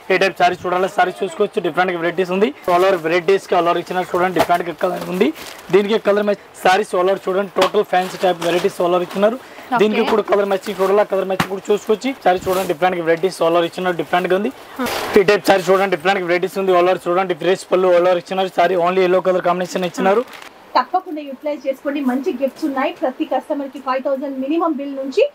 ఏ type saris చూడాలి సారీస్ చూసుకోవచ్చు different varieties ఉంది ఆల్ ఓవర్ వెరైటీస్ కి ఆల్ ఓవర్ ఇచ్చిన చూడండి డిఫరెంట్ కలర్ ఉంది దీనికి colour match saris all over చూడండి total fancy type varieties all over ఇచ్చినారు దీనికి కూడా కలర్ మ్యాచింగ్ చూడాలి కలర్ మ్యాచింగ్ కూడా చూసుకోవచ్చు సారీ చూడండి డిఫరెంట్ వెరైటీస్ ఆల్ ఓవర్ ఇచ్చినారు డిఫరెంట్ గా ఉంది ఈ టైప్ సారీ చూడండి డిఫరెంట్ వెరైటీస్ ఉంది ఆల్ ఓవర్ చూడండి ఫ్రెష్ పళ్ళు ఆల్ ఓవర్ ఇచ్చినారు sari only yellow colour combination ఇచ్చినారు తప్పకుండా యూటిలైజ్ చేసుకోండి మంచి గిఫ్ట్స్ ఉన్నాయి ప్రతి కస్టమర్ కి 5000 మినిమం బిల్ నుంచి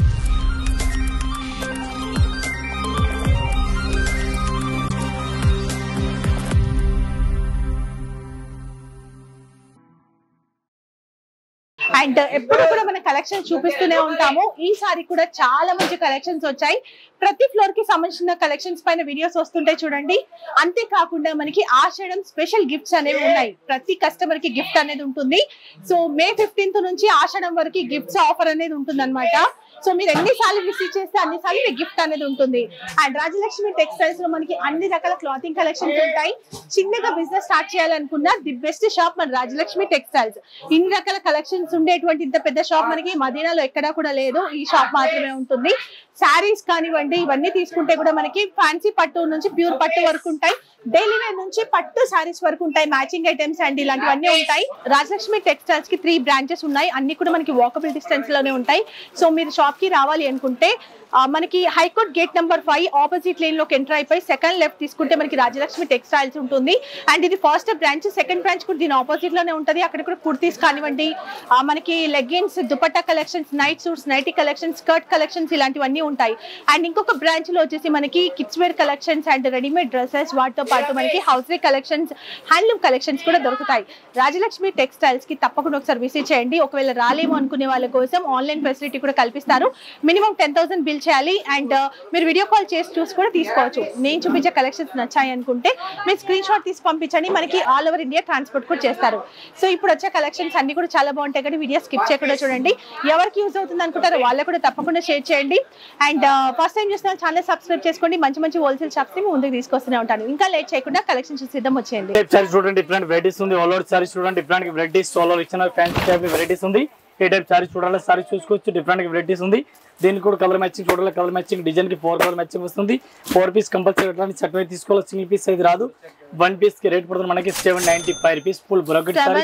అండ్ ఎప్పుడు కూడా మన కలెక్షన్ చూపిస్తూనే ఉంటాము ఈసారి కూడా చాలా మంచి కలెక్షన్స్ వచ్చాయి ప్రతి ఫ్లోర్ కి సంబంధించిన కలెక్షన్స్ పైన వీడియోస్ వస్తుంటాయి చూడండి అంతేకాకుండా మనకి ఆషాఢం స్పెషల్ గిఫ్ట్స్ అనేవి ఉన్నాయి ప్రతి కస్టమర్ కి గిఫ్ట్ అనేది ఉంటుంది సో మే 15th నుంచి ఆషాఢం వరకు గిఫ్ట్స్ ఆఫర్ అనేది ఉంటుంది అనమాట సో మీరు ఎన్నిసార్లు విజిట్ చేస్తే అన్నిసార్లు మీకు గిఫ్ట్ అనేది ఉంటుంది అండ్ రాజలక్ష్మి టెక్స్టైల్స్ లో మనకి అన్ని రకాల క్లాతింగ్ కలెక్షన్స్ ఉంటాయి చిన్నగా బిజినెస్ స్టార్ట్ చేయాలనుకున్నా ది బెస్ట్ షాప్ మన రాజలక్ష్మి టెక్స్టైల్స్ ఇన్ని రకాల కలెక్షన్స్ ఉండేటువంటి ఇంత పెద్ద షాప్ మనకి మదీనాలో ఎక్కడా కూడా లేదు ఈ షాప్ మాత్రమే ఉంటుంది శారీస్ కానివ్వండి ఇవన్నీ తీసుకుంటే కూడా మనకి ఫ్యాన్సీ పట్టు నుంచి ప్యూర్ పట్టు వరకు ఉంటాయి డైలీ వేర్ నుంచి పట్టు శారీస్ వరకు ఉంటాయి మ్యాచింగ్ ఐటమ్స్ అండ్ ఇలాంటివన్నీ ఉంటాయి రాజలక్ష్మి టెక్స్టైల్స్ కి 3 బ్రాంచెస్ ఉన్నాయి అన్ని కూడా మనకి వాకబుల్ డిస్టెన్స్ లోనే ఉంటాయి సో మీరు షాప్ కి రావాలి అనుకుంటే మనకి high court gate number 5 opposite lane లోకి ఎంటర్ అయిపోయి సెకండ్ లెఫ్ట్ తీసుకుంటే మనకి రాజలక్ష్మి టెక్స్టైల్స్ ఉంటుంది అండ్ ఇది ఫస్ట్ బ్రాంచ్ సెకండ్ బ్రాంచ్ కూడా దీని ఆపోజిట్ లోనే ఉంటది అక్కడ కూడా కుర్తీస్ కానివ్వండి మనకి leggings dupatta collections night suits nightie collections skirt collections ఇలాంటివన్నీ ఉంటాయి అండ్ ఇంకొక బ్రాంచ్ లో వచ్చేసి మనకి kids wear collections and readymade dresses వాటితో పాటు మనకి హౌస్ రే కలెక్షన్స్ హ్యాండ్లూమ్ కలెక్షన్స్ కూడా దొరుకుతాయి రాజలక్ష్మి టెక్స్టైల్స్ కి తప్పకుండా ఒకసారి విజిట్ చేయండి ఒకవేళ రాలేమో అనుకునే వాళ్ళ కోసం ఆన్లైన్ ఫెసిలిటీ కూడా కల్పిస్తారు మినిమం 10,000 బిల్ చేయాలి అండ్ మీరు వీడియో కాల్ చేసి చూసి కూడా తీసుకోవచ్చు నేను చూపించే కలెక్షన్స్ నచ్చాయి అనుకుంటే మీరు స్క్రీన్ షాట్ తీసి పంపించండి మనకి ఆల్ ఓవర్ ఇండియా ట్రాన్స్పోర్ట్ కూడా చేస్తారు సో ఇప్పుడు వచ్చే కలెక్షన్స్ అన్ని కూడా చాలా బాగుంటాయి కానీ వీడియో స్కిప్ చేయకుండా చూడండి ఎవరికి యూజ్ అవుతుంది అనుకుంటారో వాళ్ళకు కూడా తప్పకుండా షేర్ చేయండి అండ్ ఫస్ట్ టైం చూసిన ఛానల్ సబ్స్క్రైబ్ చేసుకోండి మంచి మంచి హోల్సేల్ షాప్స్ ని ముందుకు తీసుకొస్తూనే ఉంటాను ఇంకా లేట్ చేయకుండా కలెక్షన్స్ సిద్ధం వచ్చేయండి సారీ చూడండి డిఫరెంట్ వెరైటీస్ ఉంది ఆల్ ఓవర్ సారీ చూడండి డిఫరెంట్ వెరైటీస్ ఆల్ ఓవర్ ఇచ్చిన ఫ్యాన్సీ టైప్ వెరైటీస్ ఉంది ఏ టైప్ సారీ చూడాలి సారీ చూసుకోవచ్చు డిఫరెంట్ వెరైటీస్ ఉంది దీనికి కూడా కలర్ మ్యాచింగ్ చూడాలి కలర్ మ్యాచింగ్ డిజైన్ కి 4 కలర్ మ్యాచింగ్ వస్తుంది 4 పీస్ కంపల్సరీ అట్లాంటి సెట్ అయితే తీసుకోవాలి సింగిల్ పీస్ అయితే రాదు 1 పీస్ కి రేట్ పడుతుంది మనకి 795 rupees full brocade sari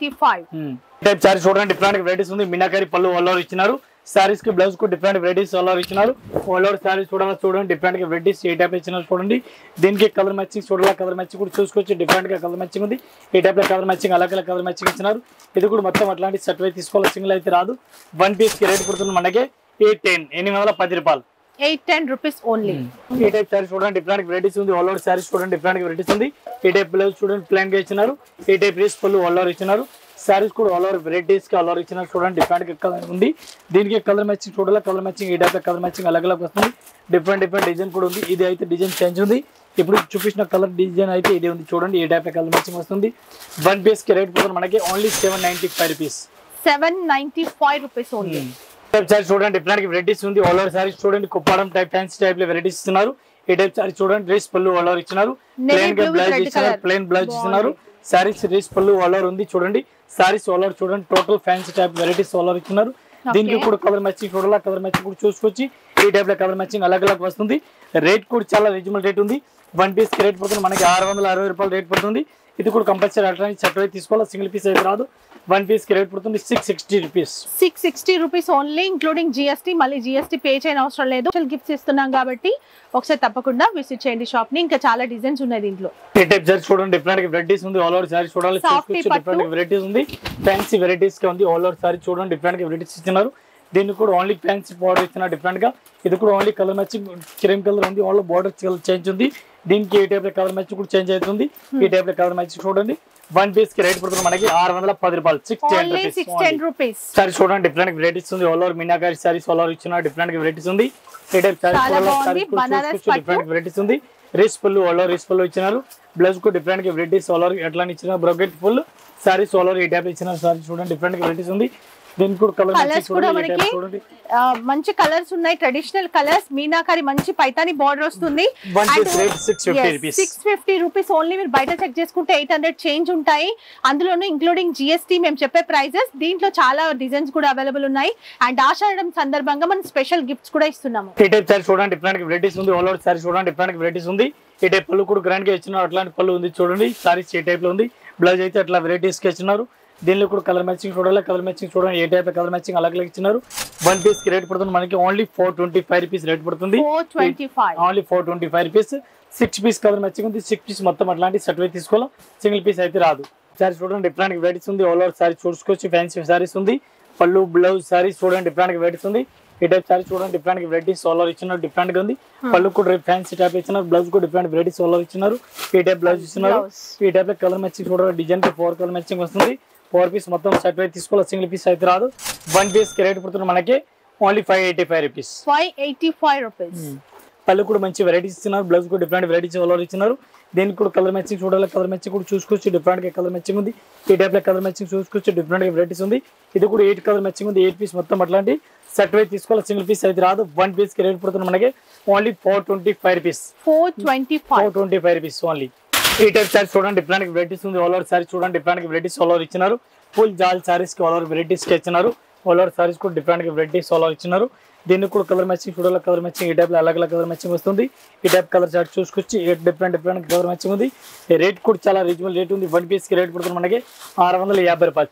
795 type sari చూడండి డిఫరెంట్ వెరైటీస్ ఉంది మీనాకారి పళ్ళు ఆల్ ఓవర్ ఇచ్చినారు సారీస్ కి బ్లౌజ్ కు డిఫరెంట్ వెరైటీస్ ఆల్ ఓవర్ ఇచ్చినారు ఆల్ ఓవర్ సారీస్ చూడండి డిఫరెంట్ గా వెరైటీస్ ఏ టైప్ ఇచ్చినారు చూడండి దీనికి కలర్ మ్యాచింగ్ చూడాలి కలర్ మ్యాచింగ్ కూడా చూసుకోవచ్చు డిఫరెంట్ గా కలర్ మ్యాచింగ్ ఉంది ఏ టైప్ లో కలర్ మ్యాచింగ్ అలాగే కలర్ మ్యాచింగ్ ఇచ్చినారు ఇది కూడా మొత్తం అట్లాంటి సెట్ అయితే తీసుకోవాలి సింగిల్ అయితే రాదు 1 పీస్ కి రేట్ పడుతుంది మనకి 810 రూపాయలు 810 రూపీస్ ఓన్లీ ఈ టైప్ సారీ చూడండి డిఫరెంట్ వెరైటీస్ ఉంది ఆల్ ఓవర్ సారీస్ చూడండి డిఫరెంట్ వెరైటీస్ ఉంది ఈ టైప్ బ్లౌజ్ చూడండి ప్లెయిన్ గా ఇచ్చినారు ఈ టైప్ రేస్ పళ్ళు ఆల్ ఓవర్ ఇచ్చినారు సారీస్ కూడా ఆల్ ఓవర్ వెరైటీస్ కి ఆల్ ఓవర్ ఇచ్చినారు చూడండి డిఫరెంట్ కలర్ ఉంది దీనికి కలర్ మ్యాచింగ్ చూడాలి కలర్ మ్యాచింగ్ ఈ టైప్ కలర్ మ్యాచింగ్ అలాగే వస్తుంది డిఫరెంట్ డిజైన్ కూడా ఉంది ఇది అయితే డిజైన్ చేంజ్ ఉంది ఇప్పుడు చూపించిన కలర్ డిజైన్ అయితే ఇది ఉంది చూడండి ఈ టైప్ కలర్ మ్యాచింగ్ వస్తుంది 1 పీస్ కి రేట్ పడుతుంది మనకి only 795 rupees 795 rupees only type sari చూడండి డిఫరెంట్ వెరైటీస్ ఉంది ఆల్ ఓవర్ సారీస్ చూడండి కుప్పాడం టైప్ ఫ్యాన్సీ టైప్ లో వెరైటీస్ ఇస్తున్నారు ఈ టైప్ సారీ చూడండి డ్రెస్ పళ్ళు ఆల్ ఓవర్ ఇచ్చినారు ప్లెయిన్ గా బ్లౌజ్ ఇచ్చినారు ప్లెయిన్ బ్లౌజ్ ఇస్తున్నారు సారీస్ డ్రెస్ పళ్ళు ఆల్ ఓవర్ ఉంది చూడండి సారీస్ ఆల్ ఓవర్ చూడండి total fancy type varieties all over ఇచ్చినారు దీనికి కూడా కలర్ మ్యాచింగ్ చూడాలి కలర్ మ్యాచింగ్ కూడా చూసుకోవచ్చు ఈ టైప్ లో కలర్ మ్యాచింగ్ అలాగే వస్తుంది రేట్ కూడా చాలా రీజనబుల్ రేట్ ఉంది 1 పీస్ కి రేట్ పడుతుంది మనకి 660 రూపాయలు రేట్ పడుతుంది ఇది కూడా కంపల్సరీ అట్లాంటి సెట్ అయితే తీసుకోవాలి సింగిల్ పీస్ అయితే రాదు 1 పీస్ కి రేట్ పడుతుంది 660 rupees 660 rupees only including GST మళ్ళీ జిఎస్టీ పే చేయని అవసరం లేదు గిఫ్ట్స్ ఇస్తున్నాం కాబట్టి ఒకసారి తప్పకుండా విజిట్ చేయండి షాప్ ని ఇంకా చాలా డిజైన్స్ ఉన్నాయి దీంట్లో ఈ టైప్ సారీ చూడండి డిఫరెంట్ వెరైటీస్ ఉంది ఆల్ ఓవర్ సారీ చూడాలి డిఫరెంట్ వెరైటీస్ ఉంది ఫ్యాన్సీ వెరైటీస్ గా ఉంది ఆల్ ఓవర్ సారీ చూడండి డిఫరెంట్ వెరైటీస్ ఇచ్చినారు దీనికి కూడా ఓన్లీ ఫ్యాన్సీ బార్డర్ ఇస్తున్నారు డిఫరెంట్ గా ఇది కూడా only colour matching cream colour ఉంది ఆల్ బార్డర్ చేంజ్ ఉంది దీనికి ఈ టైప్ కలర్ మ్యాచింగ్ కూడా చేంజ్ అవుతుంది ఈ టైప్ కలర్ మ్యాచింగ్ చూడండి 1 పీస్ కి రేట్ పడుతుంది మనకి 610 రూపాయలు 610 రూపీస్ సారీ చూడండి డిఫరెంట్ వెరైటీస్ ఉంది all over meenakari saris all over ఇచ్చిన డిఫరెంట్ వెరైటీస్ ఉంది ఈ టైప్ డిఫరెంట్ వెరైటీస్ ఉంది రేస్ పళ్ళు ఆల్ ఓవర్ రేస్ పళ్ళు ఇచ్చినారు బ్లౌజ్ కు డిఫరెంట్ వెరైటీస్ ఆల్ ఓవర్ ఎట్లా ఇచ్చిన brocade full saris all over ఈ టైప్ ఇచ్చిన సారీ చూడండి డిఫరెంట్ వెరైటీస్ ఉంది దీనికి కూడా కలర్ కలర్స్ కూడా మనకి మంచి కలర్స్ ఉన్నాయి, ట్రెడిషనల్ కలర్స్, మీనాకారి మంచి పైతాని బార్డర్ వస్తుంది. 650 రూపీస్ ఓన్లీ. మీరు బయట చెక్ చేసుకుంటే 800 చేంజ్ ఉంటాయి, అందులోనూ ఇంక్లూడింగ్ జిఎస్టీ మేము చెప్పే ప్రైజెస్. దీంట్లో చాలా డిజైన్స్ కూడా అవైలబుల్ ఉన్నాయి. అండ్ ఆషాఢం సందర్భంగా మనం స్పెషల్ గిఫ్ట్స్ కూడా ఇస్తున్నాము. ఈ టైప్ సారీ చూడండి, డిఫరెంట్ వెరైటీస్ ఉంది. ఆల్ ఓవర్ సారీ చూడండి, డిఫరెంట్ వెరైటీస్ ఉంది. ఈ టైప్ పళ్ళు కూడా గ్రాండ్ గా ఇచ్చినారు, అట్లాంటి పళ్ళు ఉంది చూడండి. సారీస్ ఏ టైప్ లో ఉంది, బ్లౌజ్ అయితే అట్లా వెరైటీస్ కి ఇచ్చినారు. దీనిలో కూడా కలర్ మ్యాచింగ్ చూడాలి, కలర్ మ్యాచింగ్ చూడండి. ఏ టైప్ కలర్ మ్యాచింగ్ అలాగే ఇచ్చినారు. 1 పీస్ కి రేట్ పడుతుంది మనకి ఓన్లీ 425 రూపీస్ రేట్ పడుతుంది. Only 425 rupees. 6 piece colour matching ఉంది. 6 పీస్ మొత్తం అట్లాంటి సెట్ అయితే తీసుకోవాలి, సింగిల్ పీస్ అయితే రాదు. సారీ చూడండి, డిఫరెంట్ వెరైటీస్ ఉంది. ఆల్ ఓవర్ సారీ చూసుకోవచ్చు, ఫ్యాన్సీ సారీస్ ఉంది. పళ్ళు బ్లౌజ్ సారీస్ చూడండి, డిఫరెంట్ వెరైటీస్ ఉంది. ఈ టైప్ సారీ చూడండి, డిఫరెంట్ వెరైటీస్ ఆల్ ఓవర్ ఇచ్చినారు, డిఫరెంట్ గా ఉంది. పళ్ళు కూడా ఫ్యాన్సీ టైప్ ఇచ్చినారు, బ్లౌజ్ కూడా డిఫరెంట్ వెరైటీస్ ఆల్ ఓవర్ ఇచ్చినారు. ఈ టైప్ బ్లౌజ్ ఇచ్చినారు. ఈ టైప్ లో కలర్ మ్యాచింగ్ చూడండి, డిజైన్ కి 4 కలర్ మ్యాచింగ్ వస్తుంది. 4 పీస్ మొత్తం సెట్ అయితే తీసుకోవాలి, సింగిల్ పీస్ అయితే రాదు. 1 పీస్ కి రేట్ పడుతుంది మనకి ఓన్లీ 585 రూపీస్. 585 రూపీస్. పళ్ళు కూడా మంచి వెరైటీస్ ఇచ్చినారు, బ్లౌజ్ కూడా డిఫరెంట్ వెరైటీస్ ఆల్ ఓవర్ ఇచ్చినారు. దీనికి కూడా కలర్ మ్యాచింగ్ చూడాలి, కలర్ మ్యాచింగ్ కూడా చూసుకోవచ్చు, డిఫరెంట్ గా కలర్ మ్యాచింగ్ ఉంది. ఈ టైప్ లో కలర్ మ్యాచింగ్ చూసుకోవచ్చు, డిఫరెంట్ గా వెరైటీస్ ఉంది. ఇది కూడా 8 కలర్ మ్యాచింగ్ ఉంది. 8 పీస్ మొత్తం అట్లాంటి సెట్ అయితే తీసుకోవాలి, సింగిల్ పీస్ అయితే రాదు. 1 పీస్ కి రేట్ పడుతుంది మనకి ఓన్లీ 425 రూపీస్. 425 rupees only. ఈ టైప్ సారీ చూడండి, డిఫరెంట్ వెరైటీస్ ఉంది. ఆల్ ఓవర్ సారీ చూడండి, డిఫరెంట్ వెరైటీస్ ఆల్ ఓవర్ ఇచ్చినారు. ఫుల్ జాల్ సారీస్ కి ఆల్ ఓవర్ వెరైటీస్ కి ఇచ్చినారు. ఆల్ ఓవర్ సారీస్ కూడా డిఫరెంట్ వెరైటీస్ ఆల్ ఓవర్ ఇచ్చినారు. దీనికి కూడా కలర్ మ్యాచింగ్ చూడాలి, కలర్ మ్యాచింగ్ ఈ టైప్ లో అలాగే కలర్ మ్యాచింగ్ వస్తుంది. ఈ టైప్ కలర్ చార్ట్ చూసుకొచ్చి డిఫరెంట్ కలర్ మ్యాచింగ్ ఉంది. రేట్ కూడా చాలా రీజనబుల్ రేట్ ఉంది. 1 పీస్ కి రేట్ పడుతుంది మనకి 650 రూపాయలు.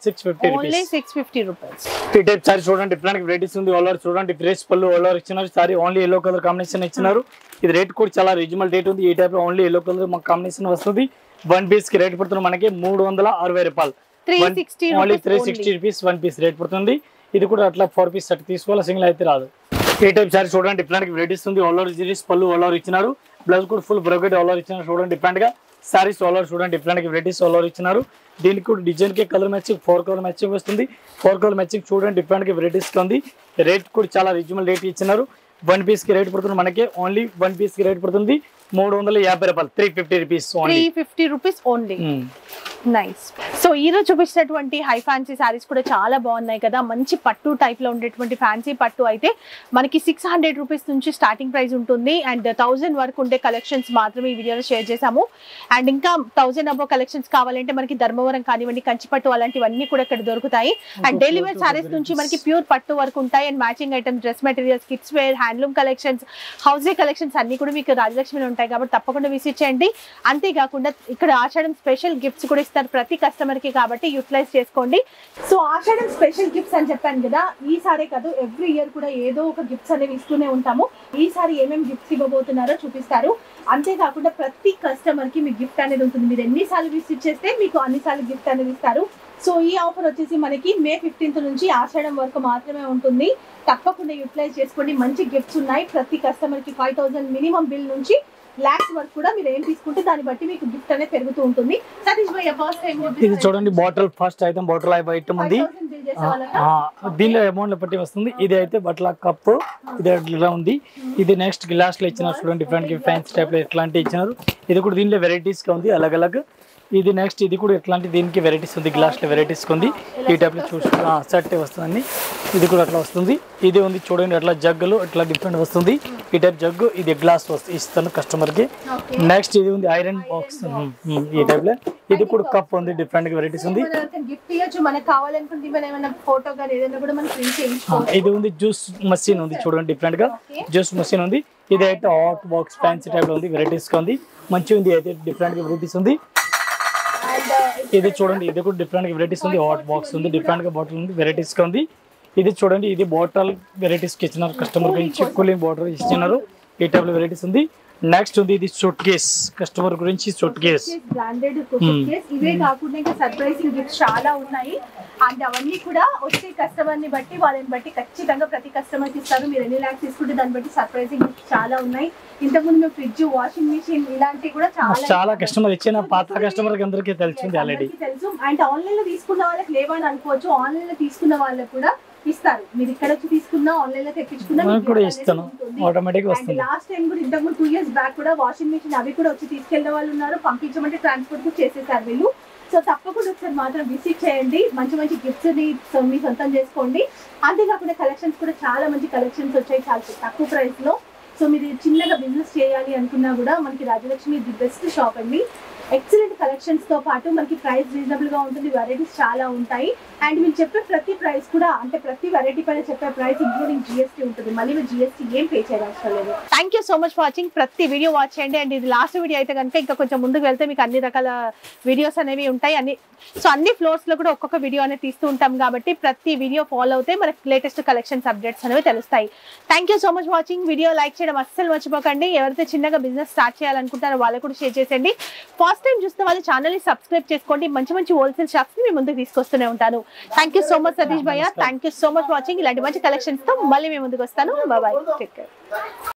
650 రూపీస్. ఈ టైప్ సారీ చూడండి, డిఫరెంట్ వెరైటీస్ ఉంది. ఆల్ ఓవర్ చూడండి, ఫ్రెష్ పళ్ళు ఆల్ ఓవర్ ఇచ్చినారు. Sari only yellow colour combination ఇచ్చినారు. ఇది రేట్ కూడా చాలా రీజనబుల్ రేట్ ఉంది. ఈ టైప్ లో ఓన్లీ ఎల్లో కలర్ మాకు కాంబినేషన్ వస్తుంది. 1 పీస్ కి రేట్ పడుతుంది మనకి 360 రూపాయలు. ఓన్లీ 360 రూపీస్ 1 పీస్ రేట్ పడుతుంది. ఇది కూడా అట్లా 4 పీస్ సెట్ తీసుకోవాలి, సింగిల్ అయితే రాదు. ఏ టైప్ సారీ చూడండి, డిఫరెంట్ వెరైటీస్ ఉంది. ఆల్ ఓవర్ జీరీస్ పళ్ళు ఆల్ ఓవర్ ఇచ్చినారు. బ్లౌజ్ కూడా ఫుల్ బ్రోకెట్ ఆల్ ఓవర్ ఇచ్చినారు. చూడండి డిఫరెంట్ గా సారీస్ ఆల్ ఓవర్ చూడండి, డిఫరెంట్ వెరైటీస్ ఆల్ ఓవర్ ఇచ్చినారు. దీనికి కూడా డిజైన్ కి కలర్ మ్యాచింగ్ 4 కలర్ మ్యాచింగ్ వస్తుంది. 4 కలర్ మ్యాచింగ్ చూడండి, డిఫరెంట్ వెరైటీస్ ఉంది. రేట్ కూడా చాలా రీజనబుల్ రేట్ ఇచ్చినారు. 1 పీస్ కి రేట్ పడుతుంది మనకి ఓన్లీ 1 పీస్ కి రేట్ పడుతుంది 350 రూపాయలు. 350 rupees only. 350 rupees only. Nice. So ఈ రోజు చూపించినటువంటి హై ఫ్యాన్సీ సారీస్ కూడా చాలా బాగున్నాయి కదా. మంచి పట్టు టైప్ లో ఉండేటువంటి ఫ్యాన్సీ పట్టు అయితే మనకి 600 రూపీస్ నుంచి స్టార్టింగ్ ప్రైస్ ఉంటుంది. అండ్ 1000 వరకు ఉండే కలెక్షన్స్ మాత్రమే ఈ వీడియోలో షేర్ చేసాము. అండ్ ఇంకా 1000 అబో కలెక్షన్స్ కావాలంటే మనకి ధర్మవరం కానివ్వండి, కంచిపట్టు అలాంటివన్నీ కూడా ఇక్కడ దొరుకుతాయి. అండ్ డైలీ వేర్ సారీస్ నుంచి మనకి ప్యూర్ పట్టు వరకు ఉంటాయి. And matching items, dress materials, kids wear, handloom collections, house collections అన్ని కూడా మీకు రాజలక్ష్మిలో ఉంటాయి కాబట్టి తప్పకుండా విజిట్ చేయండి. అంతేకాకుండా ఇక్కడ ఆషాఢం స్పెషల్ గిఫ్ట్స్ కూడా ఇస్తారు ప్రతి కస్టమర్ కి, కాబట్టి యూటిలైజ్ చేసుకోండి. సో ఆషాఢం స్పెషల్ గిఫ్ట్స్ అని చెప్పాను కదా, ఈసారి కాదు ఎవ్రీ ఇయర్ కూడా ఏదో ఒక గిఫ్ట్స్ అనేవి ఇస్తూనే ఉంటాము. ఈసారి ఏమేమి గిఫ్ట్స్ ఇవ్వబోతున్నారో చూపిస్తారు. అంతేకాకుండా ప్రతి కస్టమర్ కి మీ గిఫ్ట్ అనేది ఉంటుంది. మీరు ఎన్నిసార్లు విజిట్ చేస్తే మీకు అన్నిసార్లు గిఫ్ట్ అనేది ఇస్తారు. సో ఈ ఆఫర్ వచ్చేసి మనకి May 15th నుంచి ఆషాఢం వరకు మాత్రమే ఉంటుంది. తప్పకుండా యూటిలైజ్ చేసుకోండి. మంచి గిఫ్ట్స్ ఉన్నాయి. ప్రతి కస్టమర్ కి 5000 మినిమం బిల్ నుంచి lakhs వరకు కూడా మీరు ఏం తీసుకుంటే దాన్ని బట్టి మీకు గిఫ్ట్ అనేది పెరుగుతూ ఉంటుంది. సతీష్ భయ్య ఫస్ట్ టైం ఇది చూడండి, bottle first item bottle item ఉంది. దీనిలో అమౌంట్ బట్టి వస్తుంది. ఇది అయితే బట్ల కప్ ఇది ఇట్లా ఉంది. ఇది నెక్స్ట్ గ్లాస్ లో ఇచ్చినారు చూడండి, డిఫరెంట్ ఫ్యాన్సీ టైప్ లో ఎట్లాంటి ఇచ్చినారు. ఇది కూడా దీనిలో వెరైటీస్ గా ఉంది అలగ్ అలగ్. ఇది నెక్స్ట్ ఇది కూడా ఎట్లాంటి దీనికి వెరైటీస్ ఉంది, గ్లాస్ లో వెరైటీస్ ఉంది. ఈ టైప్ లో చూసి సెట్ వస్తుంది. ఇది కూడా అట్లా వస్తుంది. ఇది ఉంది చూడండి, అట్లా జగ్గులు అట్లా డిఫరెంట్ వస్తుంది. ఈ టైప్ జగ్గు ఇది గ్లాస్ ఇస్తాను కస్టమర్ కి. నెక్స్ట్ ఇది ఉంది ఐరన్ బాక్స్ ఈ టైప్ లో. ఇది కూడా కప్ ఉంది, డిఫరెంట్ వెరైటీస్ ఉంది. ఇది ఉంది జ్యూస్ మషిన్ ఉంది చూడండి, డిఫరెంట్ గా జ్యూస్ మషిన్ ఉంది. ఇది అయితే హాట్ బాక్స్ ఫ్యాన్సీ టైప్ లో ఉంది, వెరైటీస్ గా ఉంది. మంచిగా ఉంది, అయితే డిఫరెంట్ గా వెరైటీస్ ఉంది. ఇది చూడండి, ఇది కూడా డిఫరెంట్ వెరైటీస్ ఉంది. హాట్ బాక్స్ ఉంది, డిఫరెంట్ గా బాటిల్ ఉంది, వెరైటీస్ గా ఉంది. ఇది చూడండి, ఇది బాటిల్ వెరైటీస్ కి ఇచ్చినారు కస్టమర్ గురించి, కూలింగ్ బాటిల్ ఇచ్చినారు. ఈ టైప్ లో వెరైటీస్ ఉంది. నెక్స్ట్ ఉంది ఇది సూట్ కేస్, కస్టమర్ గురించి suitcase branded suitcase. ఇవే కాకుండా ఇంకా సర్ప్రైజింగ్ గిఫ్ట్స్ చాలా ఉన్నాయి. అండ్ అవన్నీ కూడా వచ్చే కస్టమర్ ని బట్టి వాళ్ళని బట్టి ఖచ్చితంగా ప్రతి కస్టమర్ కి ఇస్తారు. మీరు ఎన్ని లాక్స్ తీసుకుంటే దాన్ని బట్టి సర్ప్రైజింగ్ గిఫ్ట్స్ చాలా ఉన్నాయి. ఇంతకుముందు మేము ఫ్రిడ్జ్, వాషింగ్ మిషన్ ఇలాంటివి కూడా చాలా కస్టమర్ ఇచ్చిన పాత కస్టమర్ కి అందరికీ తెలిసింది ఆల్రెడీ తెలుసు. అండ్ ఆన్లైన్ లో తీసుకున్న వాళ్ళకి లేవని అనుకోవచ్చు, ఆన్లైన్ లో తీసుకున్న వాళ్ళకి కూడా ఇస్తారు. మీరు ఇక్కడ వచ్చి తీసుకున్నా, ఆన్లైన్ లో తెప్పించుకున్నా ఇస్తాను, ఆటోమేటిక్ వస్తుంది. లాస్ట్ టైం కూడా ఇంతకు ముందు 2 years బ్యాక్ కూడా వాషింగ్ మిషన్ అవి కూడా వచ్చి తీసుకెళ్లే వాళ్ళు ఉన్నారు. పంపించమంటే ట్రాన్స్పోర్ట్ కూడా చేసేసారు వీళ్ళు. సో తప్పకుండా ఒకసారి మాత్రం విజిట్ చేయండి, మంచి మంచి గిఫ్ట్స్ ని మీ సొంతం చేసుకోండి. అంతేకాకుండా కలెక్షన్స్ కూడా చాలా మంచి కలెక్షన్స్ వచ్చాయి చాలా తక్కువ ప్రైస్ లో. సో మీరు చిన్నగా బిజినెస్ చేయాలి అనుకున్నా కూడా మనకి రాజలక్ష్మి ది బెస్ట్ షాప్ అండి. ఎక్సలెంట్ కలెక్షన్స్ తో పాటు మనకి ప్రైస్ రీజనబుల్ గా ఉంటుంది, వెరైటీస్ చాలా ఉంటాయి. అండ్ మీరు చెప్పే ప్రతి ప్రైస్ కూడా అంటే ప్రతి వెరైటీ పైన చెప్పే ప్రైస్ ఇంక్లూడింగ్ GST ఉంటుంది, మళ్ళీ మీరు GST ఏం పే చేయవసరం లేదు. Thank you so much for watching. ప్రతి వీడియో వాచ్ చేయండి. అండ్ ఇది లాస్ట్ వీడియో అయితే కనుక ఇంకా కొంచెం ముందుకు వెళ్తే మీకు అన్ని రకాల వీడియోస్ అనేవి ఉంటాయి. అన్ని ఫ్లోర్స్ లో కూడా ఒక్కొక్క వీడియో అనేది తీస్తూ ఉంటాం కాబట్టి ప్రతి వీడియో ఫాలో అవుతే మనకి లేటెస్ట్ కలెక్షన్స్ అప్డేట్స్ అనేవి తెలుస్తాయి. Thank you so much watching. Video like చేయడం అస్సలు మర్చిపోకండి. ఎవరైతే చిన్నగా బిజినెస్ స్టార్ట్ చేయాలనుకుంటారో వాళ్ళకు కూడా షేర్ చేసేయండి. ఫస్ట్ టైం చూస్తున్న వాళ్ళు ఛానల్ ని సబ్స్క్రైబ్ చేసుకోండి. మంచి మంచి హోల్సేల్ షాప్స్ ని మీ ముందుకు తీసుకొస్తూనే ఉంటాను. Thank you so much Satish భయ్య. Thank you so much watching. ఇలాంటి మంచి కలెక్షన్స్ తో మళ్ళీ మీ ముందుకు వస్తాను. Bye, take care.